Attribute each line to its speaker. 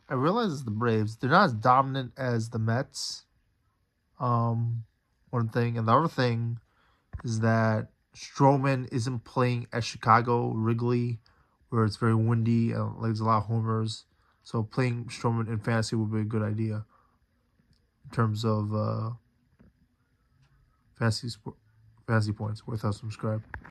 Speaker 1: I realize the Braves, they're not as dominant as the Mets. One thing. And the other thing is that Stroman isn't playing at Chicago, Wrigley, where it's very windy and like there's a lot of homers. So playing Stroman in fantasy would be a good idea in terms of fantasy points. Worth subscribe.